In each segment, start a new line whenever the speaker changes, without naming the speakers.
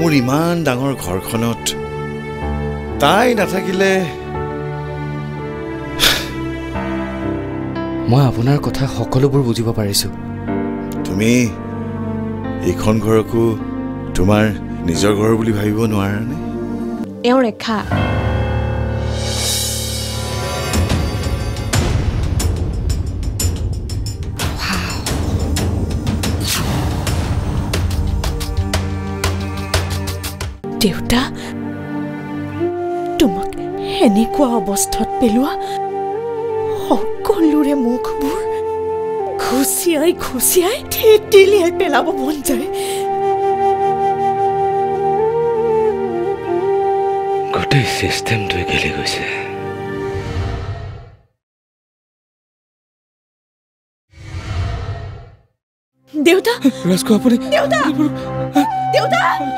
মোৰ ইমান ডাঙৰ ঘৰখনত তাই নাথাকিলে
মই আপোনাৰ কথা সকলোবোৰ বুজিব পাৰিছো
তুমি এইখন ঘৰকো তোমাৰ নিজৰ ঘৰ বুলি ভাবিব নোৱাৰানে
এওঁ ৰেখা
দেউতা তোমাক এনেকুৱা অৱস্থাত পেলোৱা সকলোৰে মুখবোৰ খুচিয়াই খুচিয়াই থেতেলিয়াই পেলাব মন যায়
গোটেই চিষ্টেমটোৱে গেলি গৈছে
দেউতা
ৰাজকো আপুনি
দেউতা দেউতা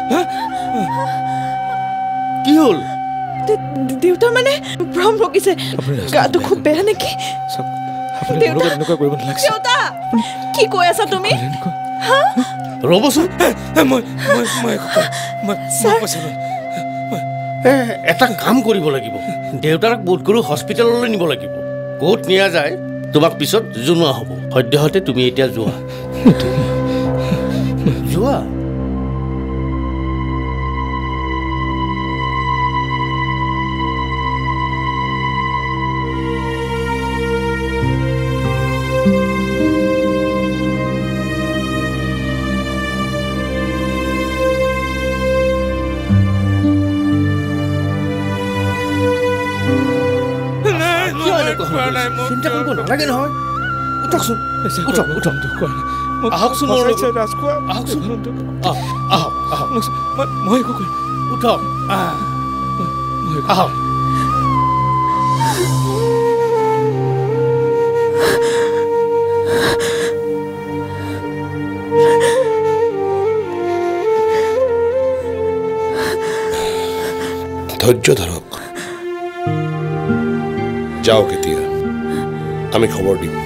কি হ'ল
দেউতাৰ মানে ভ্ৰম ৰকিছে গাটো খুব বেয়া নেকি দেউতা কি কৈ আছা তুমি
ৰ'বচোন
এটা কাম কৰিব লাগিব দেউতাক বোধ কৰোঁ হস্পিটেললৈ নিব লাগিব ক'ত নিয়া যায় তোমাক পিছত জনোৱা হ'ব সদ্যহতে তুমি এতিয়া যোৱা যোৱা চিন্তা কৰিব নালাগে নহয় উঠকচোন উঠক উঠক আহকচোন আহকচোন
মই একো
উঠক আহক
ধৈৰ্য ধৰক যাওক এতিয়া আমি খবৰ দিম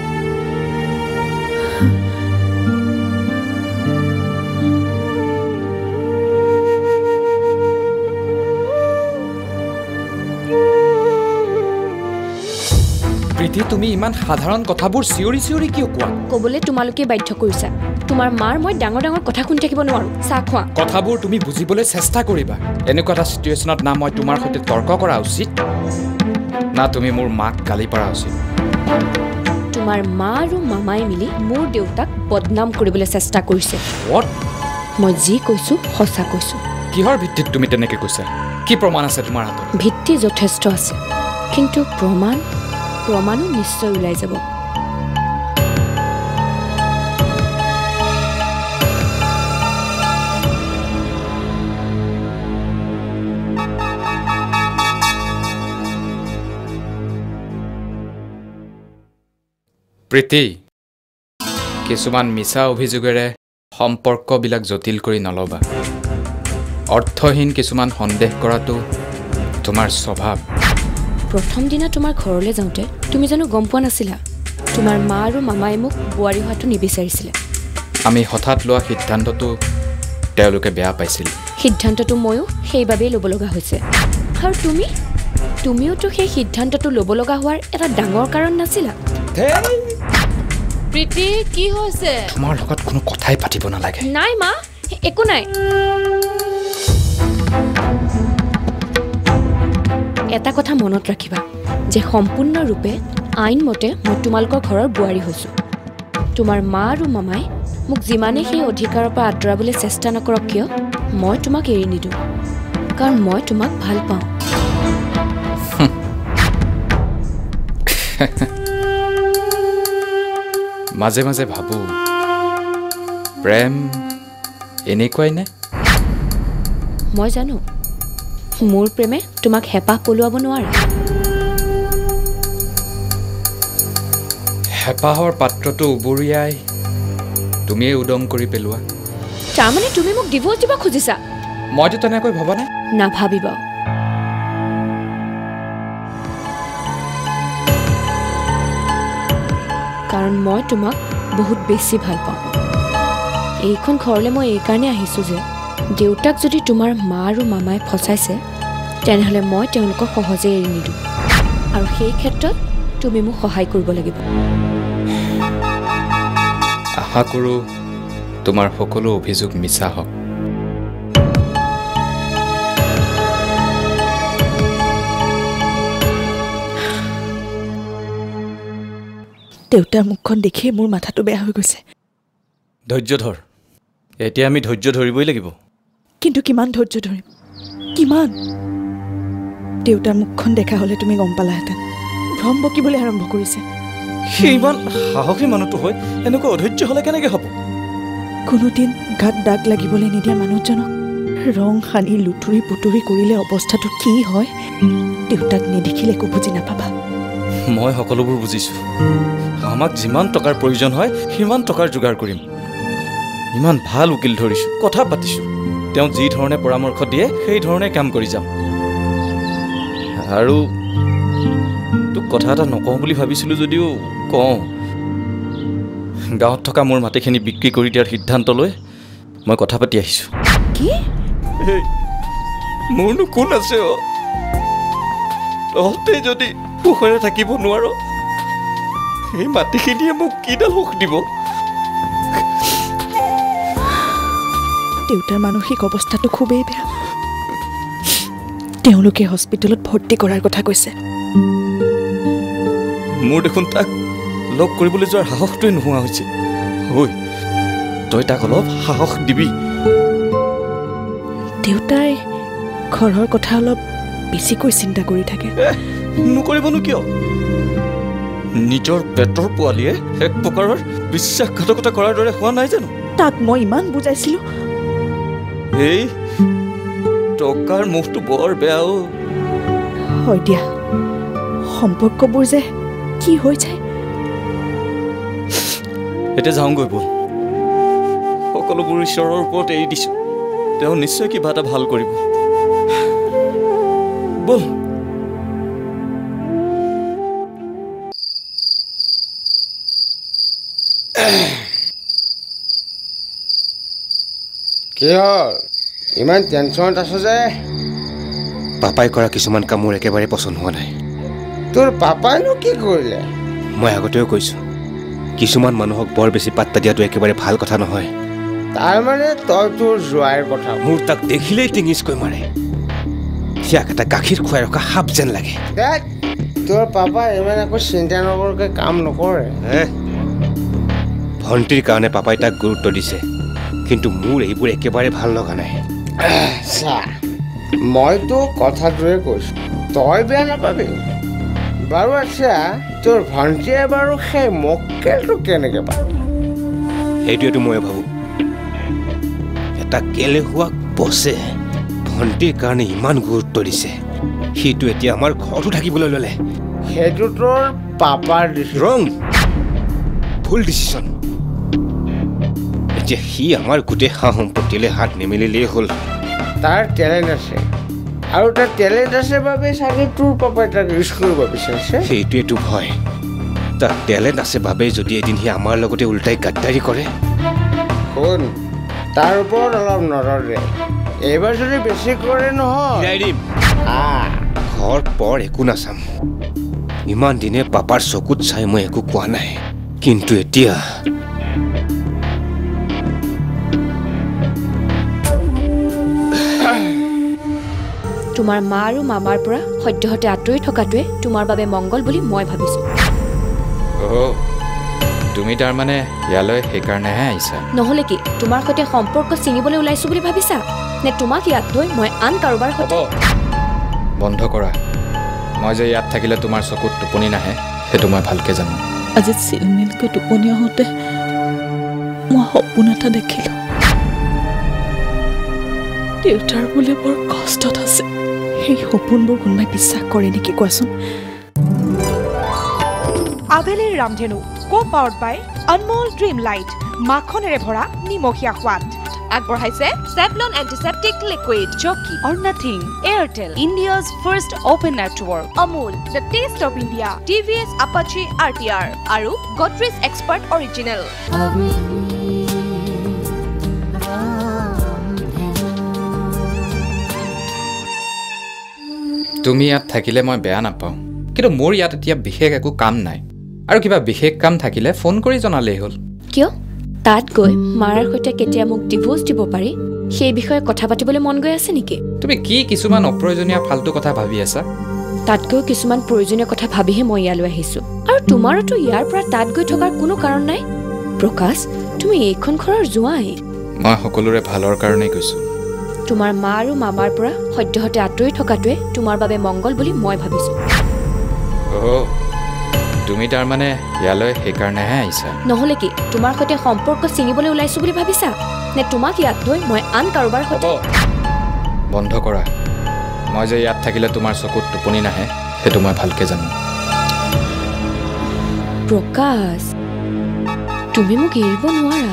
প্ৰীতি তুমি ইমান সাধাৰণ কথাবোৰ চিঞৰি চিঞৰি কিয় কোৱা
ক'বলৈ তোমালোকে বাধ্য কৰিছা তোমাৰ মাৰ মই ডাঙৰ ডাঙৰ কথা শুনি থাকিব নোৱাৰো চাহ খোৱা
কথাবোৰ তুমি বুজিবলৈ চেষ্টা কৰিবা এনেকুৱা এটা চিটুৱেশ্যনত না মই তোমাৰ সৈতে তৰ্ক কৰা উচিত না তুমি মোৰ মাক গালি পৰা উচিত
তোমাৰ মা আৰু মামাই মিলি মোৰ দেউতাক বদনাম কৰিবলৈ চেষ্টা কৰিছে মই যি কৈছো সঁচা কৈছো
কিহৰ ভিত্তিত তুমি তেনেকৈ কৈছা কি প্ৰমাণ আছে তোমাৰ হাতত
ভিত্তি যথেষ্ট আছে কিন্তু প্ৰমাণো নিশ্চয় ওলাই যাব
প্ৰীতি কিছুমান মিছা অভিযোগেৰে সম্পৰ্কবিলাক জটিল কৰি নল'বা অৰ্থহীন কিছুমান সন্দেহ কৰাটো তোমাৰ স্বভাৱ
প্ৰথম দিনা তোমাৰ ঘৰলৈ যাওঁতে তুমি জানো গম পোৱা নাছিলা তোমাৰ মা আৰু মামাই মোক বোৱাৰী হোৱাটো নিবিচাৰিছিলে
আমি হঠাৎ লোৱা সিদ্ধান্তটো তেওঁলোকে বেয়া পাইছিল
সিদ্ধান্তটো ময়ো সেইবাবেই ল'ব লগা হৈছে আৰু তুমিওতো সেই সিদ্ধান্তটো ল'ব লগা হোৱাৰ এটা ডাঙৰ কাৰণ নাছিলা
প্ৰীতি কি হৈছে
তোমাৰ লগত কোনো কথাই পাতিব নালাগে
নাই মা একো নাই এটা কথা মনত ৰাখিবা যে সম্পূৰ্ণৰূপে আইনমতে মই তোমালোকৰ ঘৰৰ বোৱাৰী হৈছোঁ তোমাৰ মা আৰু মামাই মোক যিমানেই সেই অধিকাৰৰ পৰা আঁতৰাবলৈ চেষ্টা নকৰক কিয় মই তোমাক এৰি নিদিওঁ কাৰণ মই তোমাক ভাল পাওঁ
মাজে মাজে ভাবোঁ প্ৰেম এনেকুৱাই নে
মই জানো মোৰ প্ৰেমে তোমাক হেঁপাহ পলুৱাব নোৱাৰে
হেঁপাহৰ পাত্ৰটো উবুৰিয়াই তুমিয়ে উদং কৰি পেলোৱা
তাৰমানে তুমি মোক ডিভ'ৰ্চ দিব খুজিছা
মইতো তেনেকৈ ভবা নাই
নাভাবিবা কাৰণ মই তোমাক বহুত বেছি ভাল পাওঁ এইখন ঘৰলৈ মই এইকাৰণে আহিছোঁ যে দেউতাক যদি তোমাৰ মা আৰু মামাই ফচাইছে তেনেহ'লে মই তেওঁলোকক সহজে এৰি নিদিওঁ আৰু সেই ক্ষেত্ৰত তুমি মোক সহায় কৰিব লাগিব
আশা কৰোঁ তোমাৰ সকলো অভিযোগ মিছা হওক
দেউতাৰ মুখখন দেখিয়ে মোৰ মাথাটো বেয়া হৈ গৈছে
ধৈৰ্য ধৰ এতিয়া আমি ধৈৰ্য ধৰিবই লাগিব
কিন্তু কিমান ধৈৰ্য ধৰিম কিমান দেউতাৰ মুখখন দেখা হ'লে তুমি গম পালাহেঁতেন ভ্ৰম বকিবলৈ আৰম্ভ কৰিছে
সেই ইমান সাহসী মানুহটো হয় এনেকুৱা অধৈৰ্য হ'লে কেনেকৈ হ'ব
কোনোদিন গাত দাগ লাগিবলৈ নিদিয়া মানুহজনক ৰং সানি লুতুৰি পুতুৰি কৰিলে অৱস্থাটো কি হয় দেউতাক নেদেখিলে একো বুজি নাপাবা
মই সকলোবোৰ বুজিছোঁ আমাক যিমান টকাৰ প্ৰয়োজন হয় সিমান টকাৰ যোগাৰ কৰিম ইমান ভাল উকিল ধৰিছোঁ কথা পাতিছোঁ তেওঁ যি ধৰণে পৰামৰ্শ দিয়ে সেই ধৰণে কাম কৰি যাম আৰু তোক কথা এটা নকওঁ বুলি ভাবিছিলোঁ যদিও কওঁ গাঁৱত থকা মোৰ মাটিখিনি বিক্ৰী কৰি দিয়াৰ সিদ্ধান্ত লৈ মই কথা পাতি আহিছোঁ
কি
মোৰনো কোন আছে তহঁতে যদি সুখেৰে থাকিব নোৱাৰ সেই মাটিখিনিয়ে মোক কিডাল সুখ দিব
দেউতাৰ মানসিক অৱস্থাটো খুবেই বেয়া তেওঁলোকে হস্পিটেলত ভৰ্তি কৰাৰ কথা কৈছে
মোৰ দেখোন তাক লগ কৰিবলৈ যোৱাৰ সাহসটোৱে নোহোৱা হৈছে ঐ তই তাক অলপ সাহস দিবি
দেউতাই ঘৰৰ কথা অলপ বেছিকৈ চিন্তা কৰি থাকে
নকৰিবনো কিয় নিজৰ পেটৰ পোৱালীয়ে এক প্ৰকাৰৰ বিশ্বাসঘাতকতা কৰাৰ দৰে হোৱা নাই জানো
তাক মই ইমান বুজাইছিলোঁ
এই টকাৰ মুখটো বৰ বেয়া
হয় দিয়া সম্পৰ্কবোৰ যে কি হৈ যায়
এতিয়া যাওঁগৈ ব'ল সকলোবোৰ ঈশ্বৰৰ ওপৰত এৰি দিছোঁ তেওঁ নিশ্চয় কিবা এটা ভাল কৰিব ব'ল
কি হ'ল ইমান টেনশ্যনত আছ যে
পাপাই কৰা কিছুমান কাম মোৰ একেবাৰে পচন্দ হোৱা নাই
তোৰ পাপাইনো কি কৰিলে
মই আগতেও কৈছোঁ কিছুমান মানুহক বৰ বেছি পাত্তা দিয়াটো একেবাৰে ভাল কথা নহয়
তাৰমানে তই তোৰ জোৱাইৰ কথা
মোৰ তাক দেখিলেই টিঙিচকৈ মাৰে সিয়াক এটা গাখীৰ খুৱাই ৰখা সাপ যেন লাগে
দেখ তোৰ পাপাই ইমান একো চিন্তা নকৰাকৈ কাম নকৰে
ভণ্টিৰ কাৰণে পাপাই তাক গুৰুত্ব দিছে কিন্তু মোৰ এইবোৰ একেবাৰে ভাল লগা নাই
চা মইতো কথাটোৱে কৈছোঁ তই বেয়া নাপাবি বাৰু আচ্ছা তোৰ ভণ্টিয়ে বাৰু সেই মক্কেলটো কেনেকৈ পায়
সেইটোৱেতো মই ভাবোঁ এটা কেলেহুৱাক বছে ভণ্টিৰ কাৰণে ইমান গুৰুত্ব দিছে সিটো এতিয়া আমাৰ ঘৰতো থাকিবলৈ ল'লে
সেইটো তোৰ পাপাৰ
ৰং ভুল ডিচিশ্যন এতিয়া সি আমাৰ গোটেই সা সম্পত্তিলৈ হাত নিমেলিলেই হ'ল
তাৰ টেলেণ্ট আছে আৰু তাৰ টেলেণ্ট আছে বাবে চাগে তোৰ পাপাই তাক ইউজ কৰিব বিচাৰিছে
সেইটোৱেতো ভয় তাৰ টেলেণ্ট আছে বাবে যদি এদিন সি আমাৰ লগতে উল্টাই গাদ্দাৰী কৰে
শুন তাৰ ওপৰত অলপ নজৰ দে এইবাৰ যদি বেছি কৰে নহয়
ঘৰ পৰ একো নাচাম ইমান দিনে পাপাৰ চকুত চাই মই একো কোৱা নাই কিন্তু এতিয়া
তোমাৰ মা আৰু মামাৰ পৰা সদ্যহতে আঁতৰি থকাটোৱে তোমাৰ বাবে মংগল বুলি মই ভাবিছোঁ
তুমি তাৰমানে ইয়ালৈ সেইকাৰণেহে আহিছা
নহ'লে কি তোমাৰ সৈতে সম্পৰ্ক ছিঙিবলৈ ওলাইছোঁ বুলি ভাবিছা নে তোমাক ইয়াত থৈ মই আন কাৰোবাৰ সৈতে
বন্ধ কৰা মই যে ইয়াত থাকিলে তোমাৰ চকুত টোপনি নাহে সেইটো মই ভালকৈ জানো
আজি চিলমিলকৈ টোপনি আহোঁতে মই সপোন এটা দেখিলোঁ দেউতাৰ বোলে বৰ কষ্টত আছে সেই সপোনবোৰ কোনোবাই বিশ্বাস কৰে নেকি কোৱাচোন
আবেলিৰ Ramdhenu co powered by Anmol Dream Lite মাখনেৰে ভৰা নিমখীয়া সোৱাদ আগবঢ়াইছে Savlon antiseptic liquid Jockey or nothing Airtel India's first open network Amul the taste of India TVS Apache RTR আৰু গডৰেজ এক্সপাৰ্ট অৰিজিনেল
তুমি ইয়াত থাকিলে মই বেয়া নাপাওঁ কিন্তু মোৰ ইয়াত এতিয়া বিশেষ একো কাম নাই আৰু কিবা বিশেষ কাম থাকিলে ফোন কৰি জনালেই হ'ল
কিয় তাত গৈ মাৰাৰ সৈতে কেতিয়া মোক ডিভোৰ্চ দিব পাৰি সেই বিষয়ে কথা পাতিবলৈ মন গৈ আছে নেকি
তুমি কি কিছুমান অপ্ৰয়োজনীয় ফাল্টু কথা ভাবি আছা
তাতকৈ কিছুমান প্ৰয়োজনীয় কথা ভাবিহে মই ইয়ালৈ আহিছোঁ আৰু তোমাৰোতো ইয়াৰ পৰা তাত গৈ থকাৰ কোনো কাৰণ নাই প্ৰকাশ তুমি এইখন ঘৰৰ জোঁৱাই
মই সকলোৰে ভালৰ কাৰণেই কৈছোঁ
তোমাৰ মা আৰু মামাৰ পৰা সদ্যহতে আঁতৰি থকাটোৱে তোমাৰ বাবে মংগল বুলি মই ভাবিছোঁ
তুমি তাৰমানে ইয়ালৈ সেইকাৰণেহে আহিছা
নহ'লে কি তোমাৰ সৈতে সম্পৰ্ক ছিঙিবলৈ ওলাইছোঁ বুলি ভাবিছা নে তোমাক ইয়াত থৈ মই আন কাৰোবাৰ সৈতে
বন্ধ কৰা মই যে ইয়াত থাকিলে তোমাৰ চকুত টোপনি নাহে সেইটো মই ভালকৈ জানো
প্ৰকাশ তুমি মোক এৰিব নোৱাৰা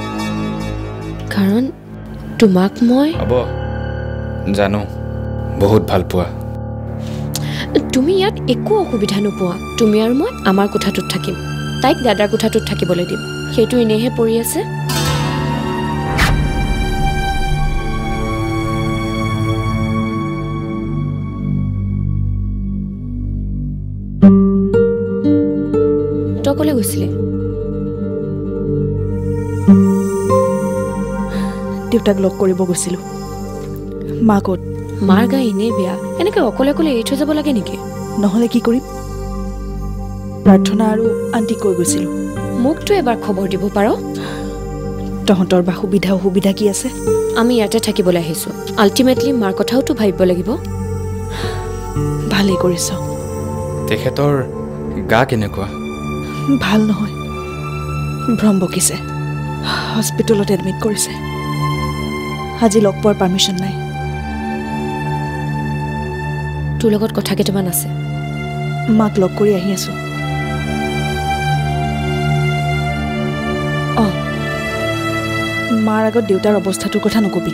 কাৰণ তোমাক মই
হ'ব জানো বহুত ভাল পোৱা
তুমি ইয়াত একো অসুবিধা নোপোৱা তুমি আৰু মই আমাৰ কোঠাটোত থাকিম তাইক দাদাৰ কোঠাটোত থাকিবলৈ দিম সেইটো এনেহে পৰি আছে তই ক'লৈ গৈছিলি
দেউতাক লগ কৰিব গৈছিলোঁ মা ক'ত
মাৰ গা এনেই বেয়া এনেকৈ অকলে অকলে এৰি থৈ যাব লাগে নেকি
নহ'লে কি কৰিম প্ৰাৰ্থনা আৰু আণ্টিক কৈ গৈছিলোঁ
মোকতো এবাৰ খবৰ দিব পাৰ
তহঁতৰ বা সুবিধা অসুবিধা কি আছে
আমি ইয়াতে থাকিবলৈ আহিছোঁ আল্টিমেটলি মাৰ কথাওতো ভাবিব লাগিব
ভালেই কৰিছ
তেখেতৰ গা কেনেকুৱা
ভাল নহয় ভ্ৰম বকিছে হস্পিটেলত এডমিট কৰিছে আজি লগ পোৱাৰ পাৰ্মিশ্যন নাই
তোৰ লগত কথা কেইটামান আছে
মাক লগ কৰি আহি আছোঁ মাৰ আগত দেউতাৰ অৱস্থাটোৰ কথা নকবি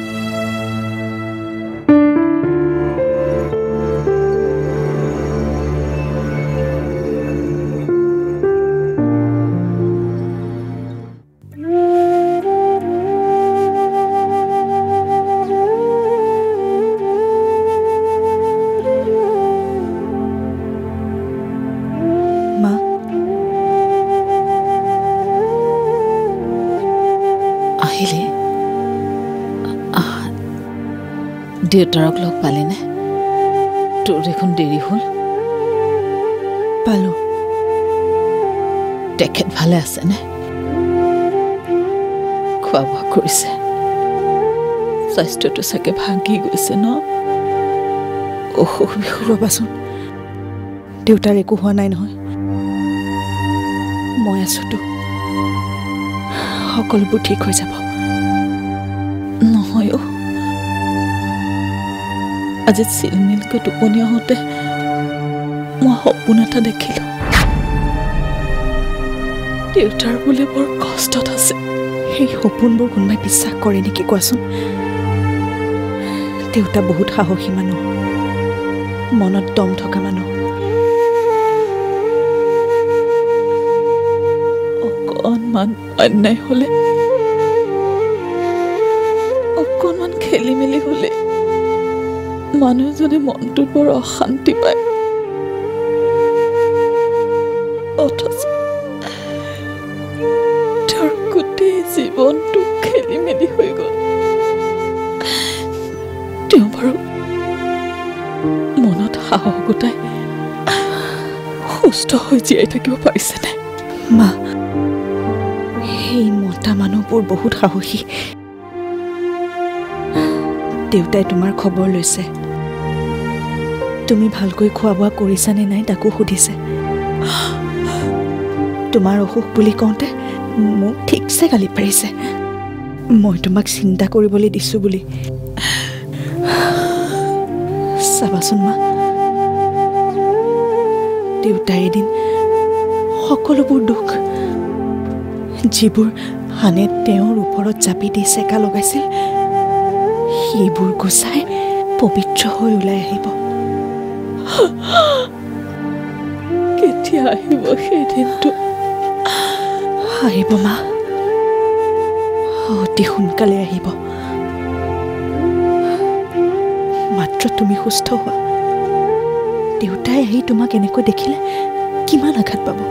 দেউতাৰক লগ পালিনে তোৰ দেখোন দেৰি হ'ল
পালোঁ
তেখেত ভালে আছেনে খোৱা বোৱা কৰিছে স্বাস্থ্যটো চাগে ভাগি গৈছে ন
অসুখ বিসুখ ৰ'বাচোন দেউতাৰ একো হোৱা নাই নহয় মই আছোতো সকলোবোৰ ঠিক হৈ যাব
নহয় আজি চিলমিলকৈ টোপনি আহোঁতে মই সপোন এটা দেখিলোঁ দেউতাৰ বোলে বৰ কষ্টত আছে
সেই সপোনবোৰ কোনোবাই বিশ্বাস কৰে নেকি কোৱাচোন দেউতা বহুত সাহসী মানুহ মনত দম থকা মানুহ
অকণমান অন্যায় হ'লে অকণমান খেলি মেলি হ'লে মানুহজনে মনটোত বৰ অশান্তি পায় অথচ তেওঁৰ গোটেই জীৱনটো খেলি মেলি হৈ গ'ল তেওঁ বাৰু মনত সাহস গোটাই সুস্থ হৈ জীয়াই থাকিব পাৰিছেনে
মা সেই মতা মানুহবোৰ বহুত সাহসী দেউতাই তোমাৰ খবৰ লৈছে তুমি ভালকৈ খোৱা বোৱা কৰিছানে নাই তাকো সুধিছে তোমাৰ অসুখ বুলি কওঁতে মোক ঠিকছে গালি পাৰিছে মই তোমাক চিন্তা কৰিবলৈ দিছোঁ বুলি চাবাচোন মা দেউতাই এদিন সকলোবোৰ দুখ যিবোৰ হানে তেওঁৰ ওপৰত জাপি দি চেকা লগাইছিল সেইবোৰ গুচাই পবিত্ৰ হৈ ওলাই আহিব
কেতিয়া আহিব সেই দিনটো
আহিব মা অতি সোনকালে আহিব মাত্ৰ তুমি সুস্থ হোৱা দেউতাই আহি তোমাক এনেকৈ দেখিলে কিমান আঘাত পাব।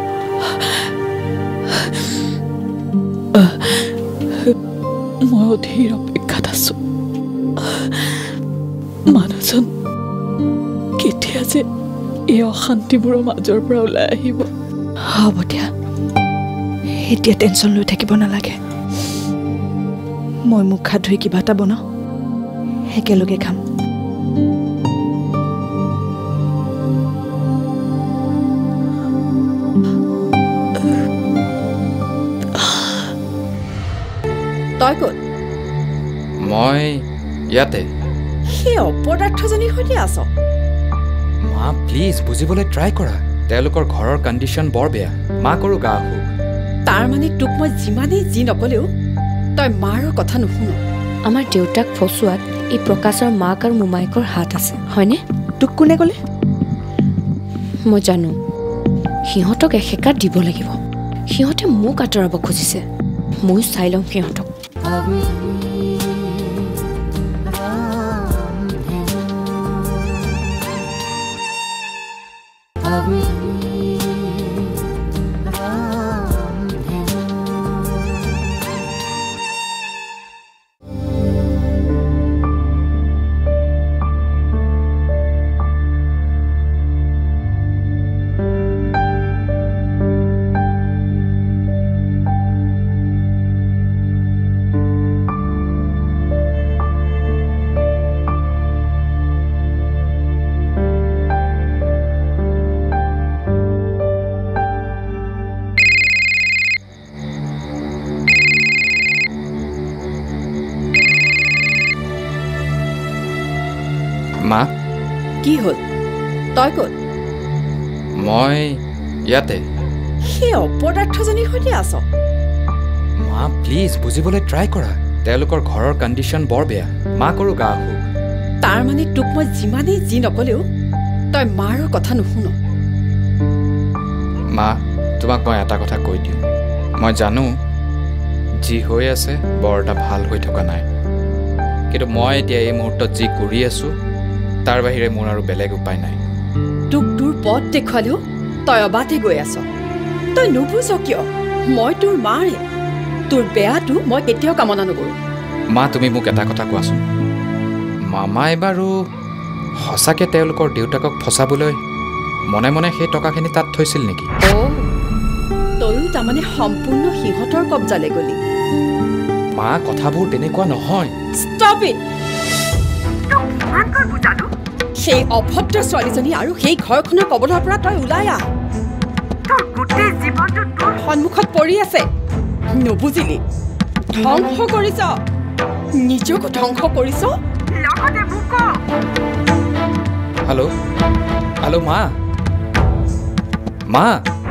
মই অধীৰ অপেক্ষাত আছো। মানুহজন কেতিয়া যে এই অশান্তিবোৰৰ মাজৰ পৰা ওলাই আহিব।
হ'ব দিয়া, এতিয়া টেনশ্যন লৈ থাকিব নালাগে। মই মুখ হাত ধুই কিবা এটা বনাওঁ, একেলগে খাম।
তই ক'ত?
মই ইয়াতে।
সেই অপদাৰ্থজনীৰ সৈতে আছ?
মা প্লিজ বুজিবলৈ ট্ৰাই কৰা। তেওঁলোকৰ ঘৰৰ কণ্ডিশ্যন বৰ বেয়া, মাকৰো গা অসুখ।
তাৰ মানে তোক মই যিমানেই যি নকলেও তই মাৰ কথা নুশুন।
আমাৰ দেউতাক ফচুৱাত এই প্ৰকাশৰ মাক আৰু মোমায়েকৰ হাত আছে, হয়নে?
তোক কোনে ক'লে?
মই জানো সিহঁতক এসেকা দিব লাগিব। সিহঁতে মোক আঁতৰাব খুজিছে, ময়ো চাই ল'ম সিহঁতক।
মা
কি হ'ল? তই ক'ত?
মই ইয়াতে।
সেই অপদাৰ্থজনীৰ সৈতে আছ?
মা প্লিজ বুজিবলৈ ট্ৰাই কৰা। তেওঁলোকৰ ঘৰৰ কণ্ডিশ্যন বৰ বেয়া, মাকৰো গা অসুখ।
তাৰ মানে তোক মই যিমানেই যি নকলেও তই মাৰ কথা নুশুন।
মা তোমাক মই এটা কথা কৈ দিওঁ, মই জানো যি হৈ আছে বৰ এটা ভাল হৈ থকা নাই, কিন্তু মই এতিয়া এই মুহূৰ্তত যি কৰি আছোঁ তাৰ বাহিৰে মোৰ আৰু বেলেগ উপায় নাই।
তোক তোৰ পথ দেখুৱালেও তই অবাধে গৈ আছ। তই নুবুজ কিয়? মই তোৰ মাৰে, তোৰ বেয়াটো মই কেতিয়াও কামনা নকৰোঁ।
মা তুমি মোক এটা কথা কোৱাচোন, মামাই বাৰু সঁচাকৈ তেওঁলোকৰ দেউতাকক ফচাবলৈ মনে মনে সেই টকাখিনি তাত থৈছিল নেকি?
তয়ো তাৰমানে সম্পূৰ্ণ সিহঁতৰ কব্জালৈ গলি?
মা কথাবোৰ তেনেকুৱা নহয়।
Stop it! সেই অভদ্ৰ ছোৱালীজনী আৰু সেই ঘৰখনৰ কবলৰ পৰা তই ওলাই আহ। তোৰ গোটেই জীৱনটো তোৰ সন্মুখত পৰি আছে, নুবুজিলি? ধ্বংস কৰিছ, নিজকো ধ্বংস কৰিছ, লগতে মোকো।
হেল্ল' হেল্ল' মা, মা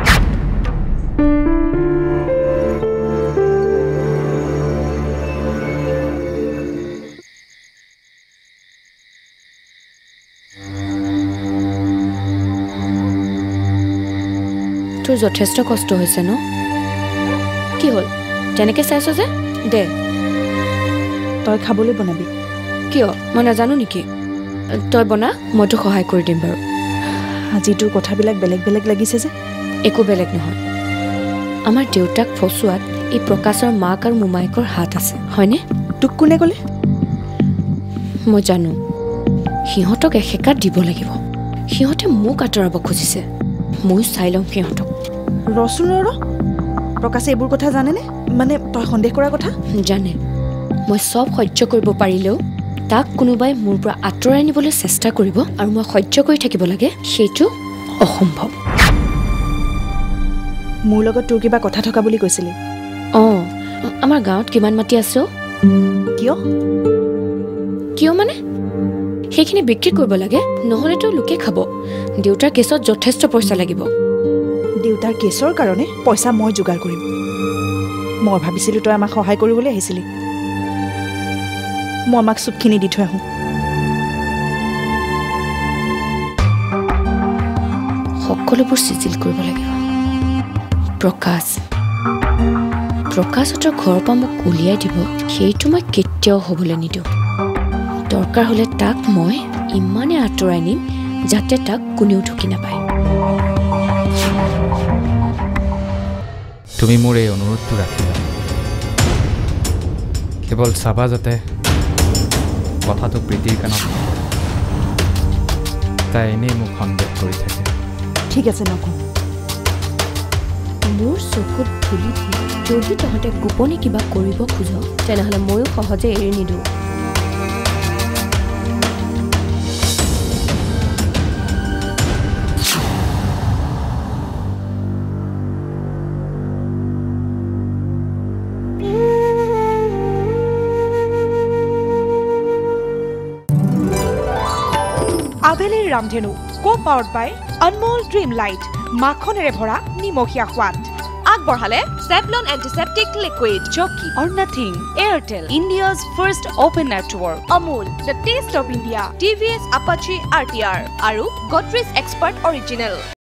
তোৰ যথেষ্ট কষ্ট হৈছে ন? কি হ'ল তেনেকৈ চাইছ যে? দে
তই খাবলৈ বনাবি।
কিয় মই নাজানো নেকি? তই বনা, মই তোক সহায় কৰি দিম বাৰু।
আজি তোৰ কথাবিলাক বেলেগ বেলেগ লাগিছে যে?
একো বেলেগ নহয়। আমাৰ দেউতাক ফচুৱাত এই প্ৰকাশৰ মাক আৰু মোমায়েকৰ হাত আছে, হয়নে?
তোক কোনে ক'লে?
মই জানো সিহঁতক এসেকা দিব লাগিব। সিহঁতে মোক আঁতৰাব খুজিছে, ময়ো চাই ল'ম সিহঁতক।
ৰচোন ৰ, প্ৰকাশে এইবোৰ কথা জানেনে? মানে তই সন্দেহ কৰাৰ কথা?
জানে। মই চব সহ্য কৰিব পাৰিলেও তাক কোনোবাই মোৰ পৰা আঁতৰাই নিবলৈ চেষ্টা কৰিব আৰু মই সহ্য কৰি থাকিব লাগে, সেইটো অসম্ভৱ।
মোৰ লগত তোৰ কিবা কথা থকা বুলি কৈছিলি?
অঁ, আমাৰ গাঁৱত কিমান মাটি আছে?
কিয়?
কিয় মানে সেইখিনি বিক্ৰী কৰিব লাগে, নহ'লেতো লোকে খাব। দেউতাৰ কেছত যথেষ্ট পইচা লাগিব।
দেউতাৰ কেছৰ কাৰণে পইচা মই যোগাৰ কৰিম। মই ভাবিছিলোঁ তই আমাক সহায় কৰিবলৈ আহিছিলি। মই আমাক চুপখিনি দি থৈ আহোঁ।
সকলোবোৰ চিজিল কৰিব লাগিব। প্ৰকাশহঁতৰ ঘৰৰ পৰা মোক উলিয়াই দিব, সেইটো মই কেতিয়াও হ'বলৈ নিদিওঁ। দৰকাৰ হ'লে তাক মই ইমানে আঁতৰাই নিম যাতে তাক কোনেও ঢুকি নাপায়।
তুমি মোৰ এই অনুৰোধটো ৰাখিবা, কেৱল চাবা যাতে কথাটো প্ৰীতিৰ কাণত তাই এনেই মোক সন্দেহ কৰি থাকে।
ঠিক আছে নকওঁ।
মোৰ চকুত ধূলি দি যদি তহঁতে গোপনে কিবা কৰিব খোজ তেনেহ'লে ময়ো সহজে এৰি নিদিওঁ।
আবেলিৰ Ramdhenu co powered by Anmol Dream Lite, মাখনেৰে ভৰা নিমখীয়া সোৱাদ। আগবঢ়ালে Savlon antiseptic liquid, Jockey or nothing, Airtel India's first open network, Amul the taste of India, TVS Apache RTR আৰু গডৰেজ এক্সপাৰ্ট অৰিজিনেল।